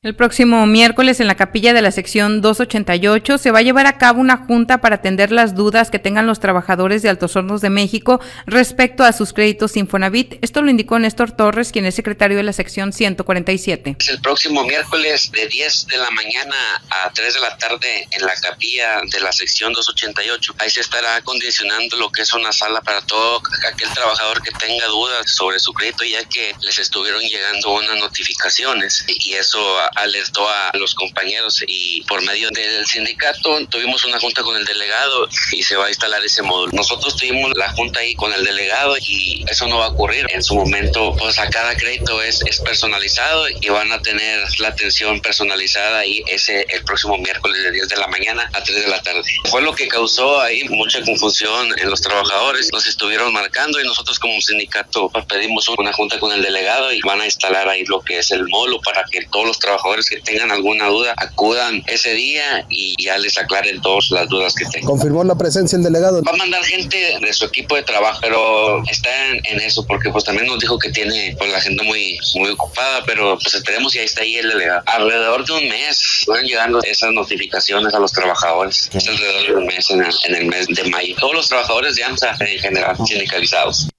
El próximo miércoles en la capilla de la sección 288 se va a llevar a cabo una junta para atender las dudas que tengan los trabajadores de Altos Hornos de México respecto a sus créditos Infonavit. Esto lo indicó Néstor Torres, quien es secretario de la sección 147. El próximo miércoles de 10 de la mañana a 3 de la tarde en la capilla de la sección 288. Ahí se estará acondicionando lo que es una sala para todo aquel trabajador que tenga dudas sobre su crédito, ya que les estuvieron llegando unas notificaciones y eso alertó a los compañeros, y por medio del sindicato tuvimos una junta con el delegado y se va a instalar ese módulo.Nosotros tuvimos la junta ahí con el delegado y eso no va a ocurrir. En su momento, pues a cada crédito es personalizado y van a tener la atención personalizada y el próximo miércoles de 10 de la mañana a 3 de la tarde. Fue lo que causó ahí mucha confusión en los trabajadores. Nos estuvieron marcando y nosotros como sindicato pedimos una junta con el delegado y van a instalar ahí lo que es el módulo para que todos los trabajadores que tengan alguna duda acudan ese día y ya les aclaren todas las dudas que tengan. ¿Confirmó la presencia el delegado? Va a mandar gente de su equipo de trabajo, pero está en eso, porque pues también nos dijo que tiene pues la gente muy ocupada, pero pues esperemos y ahí está ahí el delegado. Alrededor de un mes van llegando esas notificaciones a los trabajadores. Es alrededor de un mes en el mes de mayo. Todos los trabajadores de AMSA en general sindicalizados.